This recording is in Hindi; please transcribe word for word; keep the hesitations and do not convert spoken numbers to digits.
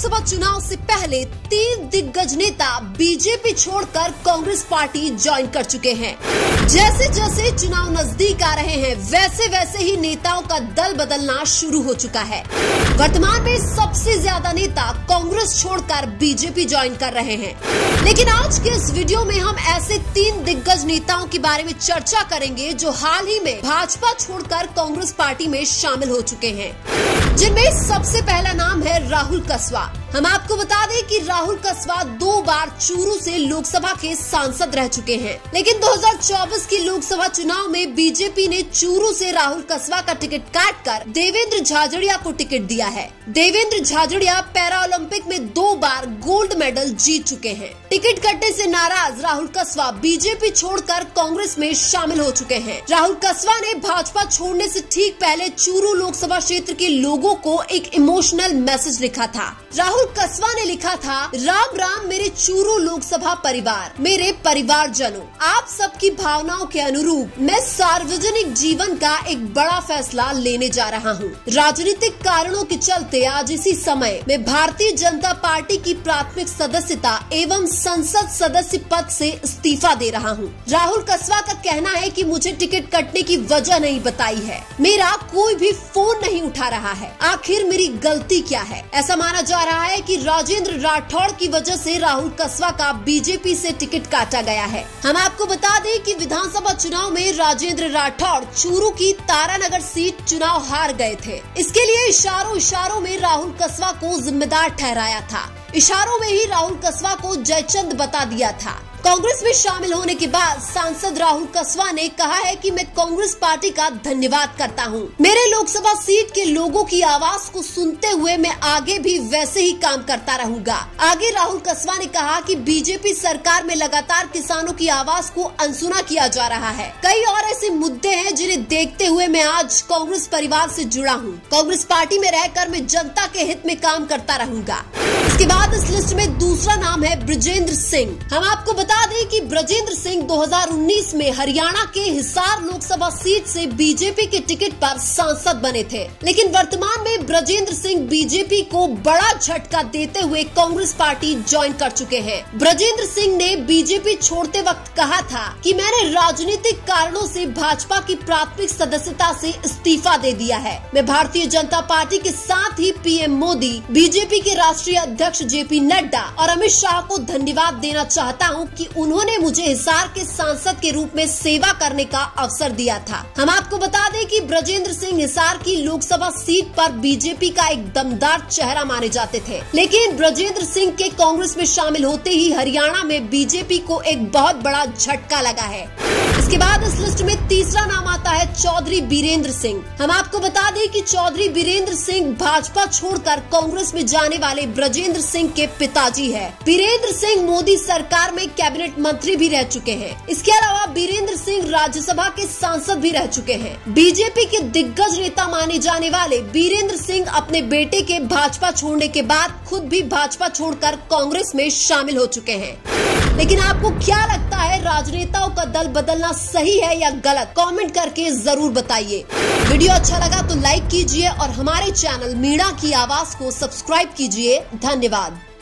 लोकसभा चुनाव से पहले तीन दिग्गज नेता बीजेपी छोड़कर कांग्रेस पार्टी ज्वाइन कर चुके हैं। जैसे जैसे चुनाव नजदीक आ रहे हैं वैसे वैसे ही नेताओं का दल बदलना शुरू हो चुका है। वर्तमान में सबसे ज्यादा नेता कांग्रेस छोड़कर बीजेपी ज्वाइन कर रहे हैं। लेकिन आज के इस वीडियो में हम ऐसे तीन दिग्गज नेताओं के बारे में चर्चा करेंगे जो हाल ही में भाजपा छोड़कर कांग्रेस पार्टी में शामिल हो चुके हैं, जिनमें सबसे पहला नाम है राहुल कसवा। हम आपको बता दें कि राहुल कसवा दो बार चूरू से लोकसभा के सांसद रह चुके हैं, लेकिन दो हज़ार चौबीस की लोकसभा चुनाव में बीजेपी ने चूरू से राहुल कसवा का टिकट काटकर देवेंद्र झाझड़िया को टिकट दिया है। देवेंद्र झाझड़िया पैरा ओलंपिक में दो बार गोल्ड मेडल जीत चुके हैं। टिकट कटने से नाराज राहुल कसवा बीजेपी छोड़कर कांग्रेस में शामिल हो चुके हैं। राहुल कसवा ने भाजपा छोड़ने से ठीक पहले चूरू लोकसभा क्षेत्र के लोगों को एक इमोशनल मैसेज लिखा था। राहुल कसवा ने लिखा था, राम राम मेरे चूरू लोकसभा परिवार, मेरे परिवारजनों, आप सबकी भावनाओं के अनुरूप मैं सार्वजनिक जीवन का एक बड़ा फैसला लेने जा रहा हूँ। राजनीतिक कारणों के चलते आज इसी समय मैं भारतीय जनता पार्टी की प्राथमिक सदस्यता एवं संसद सदस्य पद से इस्तीफा दे रहा हूँ। राहुल कसवा का कहना है कि मुझे टिकट कटने की वजह नहीं बताई है, मेरा कोई भी फोन नहीं उठा रहा है, आखिर मेरी गलती क्या है। ऐसा माना जा रहा है कि राजेंद्र राठौड़ की वजह से राहुल कसवा का बीजेपी से टिकट काटा गया है। हम आपको बता दें कि विधानसभा चुनाव में राजेंद्र राठौड़ चूरू की तारानगर सीट चुनाव हार गए थे। इसके लिए इशारों इशारों में राहुल कसवा को जिम्मेदार ठहराया था। इशारों में ही राहुल कसवा को जयचंद बता दिया था। कांग्रेस में शामिल होने के बाद सांसद राहुल कसवा ने कहा है कि मैं कांग्रेस पार्टी का धन्यवाद करता हूं। मेरे लोकसभा सीट के लोगों की आवाज को सुनते हुए मैं आगे भी वैसे ही काम करता रहूंगा। आगे राहुल कसवा ने कहा कि बीजेपी सरकार में लगातार किसानों की आवाज को अनसुना किया जा रहा है। कई और ऐसे मुद्दे हैं जिन्हें देखते हुए मैं आज कांग्रेस परिवार से जुड़ा हूँ। कांग्रेस पार्टी में रहकर मैं जनता के हित में काम करता रहूंगा। इसके बाद इस लिस्ट में दूसरा नाम है ब्रजेंद्र सिंह। हम आपको बता दें कि ब्रजेंद्र सिंह दो हज़ार उन्नीस में हरियाणा के हिसार लोकसभा सीट से बीजेपी के टिकट पर सांसद बने थे, लेकिन वर्तमान में ब्रजेंद्र सिंह बीजेपी को बड़ा झटका देते हुए कांग्रेस पार्टी ज्वाइन कर चुके हैं। ब्रजेंद्र सिंह ने बीजेपी छोड़ते वक्त कहा था कि मैंने राजनीतिक कारणों से भाजपा की प्राथमिक सदस्यता से इस्तीफा दे दिया है। मैं भारतीय जनता पार्टी के साथ ही पीएम मोदी, बीजेपी के राष्ट्रीय अध्यक्ष जेपी नड्डा और अमित शाह को धन्यवाद देना चाहता हूं कि उन्होंने मुझे हिसार के सांसद के रूप में सेवा करने का अवसर दिया था। हम आपको बता दें कि ब्रजेंद्र सिंह हिसार की लोकसभा सीट पर बीजेपी का एक दमदार चेहरा माने जाते थे, लेकिन ब्रजेंद्र सिंह के कांग्रेस में शामिल होते ही हरियाणा में बीजेपी को एक बहुत बड़ा झटका लगा है। इसके बाद इस लिस्ट में तीसरा नाम आता है चौधरी बीरेंद्र सिंह। हम आपको बता दें कि चौधरी बीरेंद्र सिंह भाजपा छोड़कर कांग्रेस में जाने वाले ब्रजेंद्र सिंह के पिताजी है। बीरेंद्र सिंह मोदी सरकार में कैबिनेट मंत्री भी रह चुके हैं। इसके अलावा बीरेंद्र सिंह राज्यसभा के सांसद भी रह चुके हैं। बीजेपी के दिग्गज नेता माने जाने वाले बीरेंद्र सिंह अपने बेटे के भाजपा छोड़ने के बाद खुद भी भाजपा छोड़कर कांग्रेस में शामिल हो चुके हैं। लेकिन आपको क्या लगता है, राजनेताओं का दल बदलना सही है या गलत? कमेंट करके जरूर बताइए। वीडियो अच्छा लगा तो लाइक कीजिए और हमारे चैनल मीणा की आवाज को सब्सक्राइब कीजिए। धन्यवाद।